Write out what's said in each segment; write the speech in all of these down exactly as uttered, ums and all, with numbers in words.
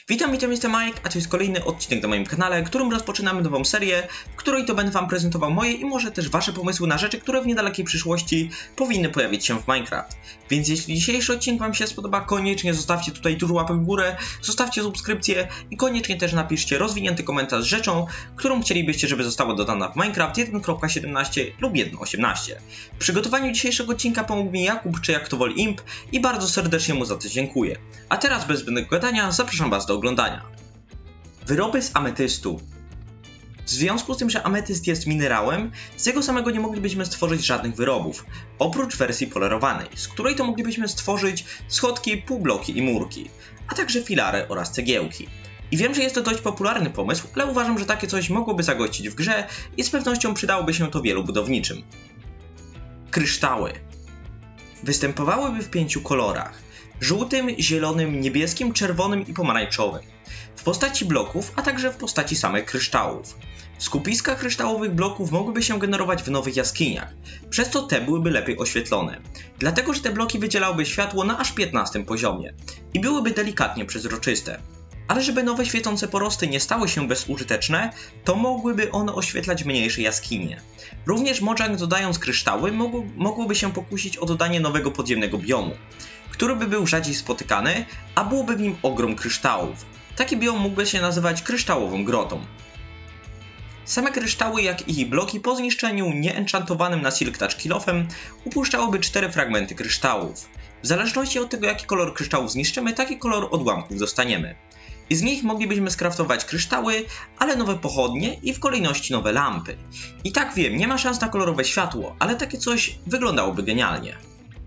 Witam, witam, jestem Mike, a to jest kolejny odcinek na moim kanale, w którym rozpoczynamy nową serię, w której to będę wam prezentował moje i może też wasze pomysły na rzeczy, które w niedalekiej przyszłości powinny pojawić się w Minecraft. Więc jeśli dzisiejszy odcinek wam się spodoba, koniecznie zostawcie tutaj dużo łapek w górę, zostawcie subskrypcję i koniecznie też napiszcie rozwinięty komentarz z rzeczą, którą chcielibyście, żeby została dodana w Minecraft jeden kropka siedemnaście lub jeden kropka osiemnaście. W przygotowaniu dzisiejszego odcinka pomógł mi Jakub, czy jak to woli Imp, i bardzo serdecznie mu za to dziękuję. A teraz bez zbędnego gadania zapraszam was do oglądania. Wyroby z ametystu. W związku z tym, że ametyst jest minerałem, z jego samego nie moglibyśmy stworzyć żadnych wyrobów, oprócz wersji polerowanej, z której to moglibyśmy stworzyć schodki, półbloki i murki, a także filary oraz cegiełki. I wiem, że jest to dość popularny pomysł, ale uważam, że takie coś mogłoby zagościć w grze i z pewnością przydałoby się to wielu budowniczym. Kryształy. Występowałyby w pięciu kolorach: żółtym, zielonym, niebieskim, czerwonym i pomarańczowym, w postaci bloków, a także w postaci samych kryształów. Skupiska kryształowych bloków mogłyby się generować w nowych jaskiniach, przez to te byłyby lepiej oświetlone, dlatego że te bloki wydzielałyby światło na aż piętnastym poziomie i byłyby delikatnie przezroczyste. Ale żeby nowe świecące porosty nie stały się bezużyteczne, to mogłyby one oświetlać mniejsze jaskinie. Również Mojang, dodając kryształy, mogło, mogłoby się pokusić o dodanie nowego podziemnego biomu, który by był rzadziej spotykany, a byłoby w nim ogrom kryształów. Taki biom mógłby się nazywać kryształową grotą. Same kryształy, jak i bloki po zniszczeniu nieenchantowanym na Silk Touch Kill-Offem upuszczałyby cztery fragmenty kryształów. W zależności od tego, jaki kolor kryształów zniszczymy, taki kolor odłamków dostaniemy. I z nich moglibyśmy skraftować kryształy, ale nowe pochodnie i w kolejności nowe lampy. I tak wiem, nie ma szans na kolorowe światło, ale takie coś wyglądałoby genialnie.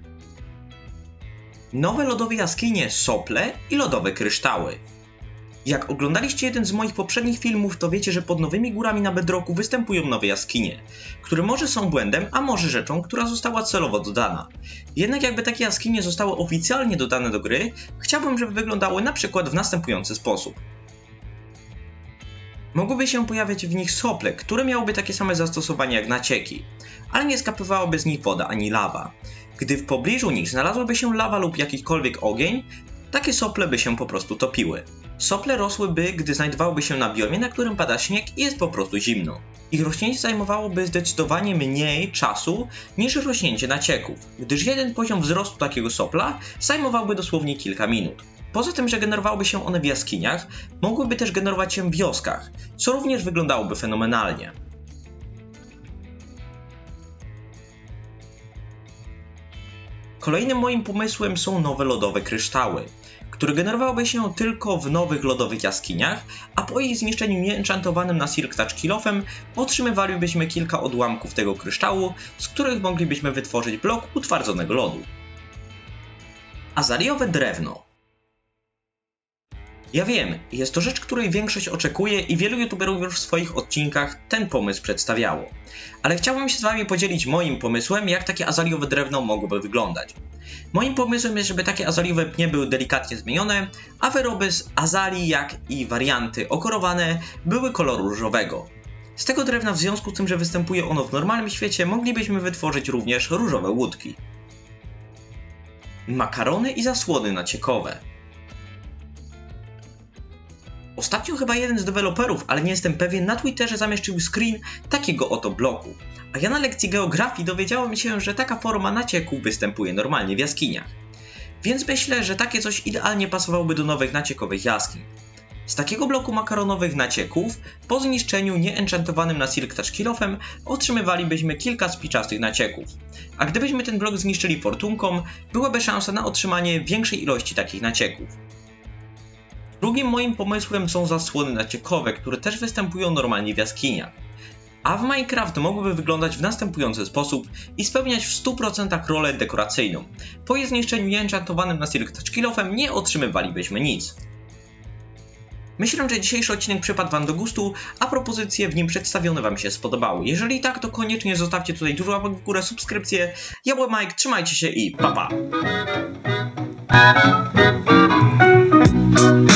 Nowe lodowe jaskinie, sople i lodowe kryształy. Jak oglądaliście jeden z moich poprzednich filmów, to wiecie, że pod nowymi górami na Bedrocku występują nowe jaskinie, które może są błędem, a może rzeczą, która została celowo dodana. Jednak jakby takie jaskinie zostały oficjalnie dodane do gry, chciałbym, żeby wyglądały na przykład w następujący sposób. Mogłyby się pojawiać w nich sople, które miałyby takie same zastosowanie jak nacieki, ale nie skapywałaby z nich woda ani lawa. Gdy w pobliżu nich znalazłaby się lawa lub jakikolwiek ogień, takie sople by się po prostu topiły. Sople rosłyby, gdy znajdowałyby się na biomie, na którym pada śnieg i jest po prostu zimno. Ich rośnięcie zajmowałoby zdecydowanie mniej czasu niż rośnięcie nacieków, gdyż jeden poziom wzrostu takiego sopla zajmowałby dosłownie kilka minut. Poza tym, że generowałyby się one w jaskiniach, mogłyby też generować się w wioskach, co również wyglądałoby fenomenalnie. Kolejnym moim pomysłem są nowe lodowe kryształy, które generowałyby się tylko w nowych lodowych jaskiniach, a po ich zniszczeniu nieenchantowanym na Silk Touch Kill-Offem otrzymywalibyśmy kilka odłamków tego kryształu, z których moglibyśmy wytworzyć blok utwardzonego lodu. Azaliowe drewno. Ja wiem, jest to rzecz, której większość oczekuje i wielu youtuberów już w swoich odcinkach ten pomysł przedstawiało. Ale chciałbym się z wami podzielić moim pomysłem, jak takie azaliowe drewno mogłoby wyglądać. Moim pomysłem jest, żeby takie azaliowe pnie były delikatnie zmienione, a wyroby z azalii, jak i warianty okorowane, były koloru różowego. Z tego drewna, w związku z tym, że występuje ono w normalnym świecie, moglibyśmy wytworzyć również różowe łódki. Makarony i zasłony naciekowe. Ostatnio chyba jeden z deweloperów, ale nie jestem pewien, na Twitterze zamieszczył screen takiego oto bloku. A ja na lekcji geografii dowiedziałem się, że taka forma nacieku występuje normalnie w jaskiniach. Więc myślę, że takie coś idealnie pasowałoby do nowych naciekowych jaskiń. Z takiego bloku makaronowych nacieków, po zniszczeniu nieenchantowanym na Silk Touch Kill-Offem, otrzymywalibyśmy kilka spiczastych nacieków. A gdybyśmy ten blok zniszczyli fortunką, byłaby szansa na otrzymanie większej ilości takich nacieków. Drugim moim pomysłem są zasłony naciekowe, które też występują normalnie w jaskiniach. A w Minecraft mogłyby wyglądać w następujący sposób i spełniać w stu procentach rolę dekoracyjną. Po jej zniszczeniu nieenchantowanym na Silk Touch Kill-Offem nie otrzymywalibyśmy nic. Myślę, że dzisiejszy odcinek przypadł wam do gustu, a propozycje w nim przedstawione wam się spodobały. Jeżeli tak, to koniecznie zostawcie tutaj dużo łapek w górę, subskrypcję. Ja byłem Mike, trzymajcie się i pa pa!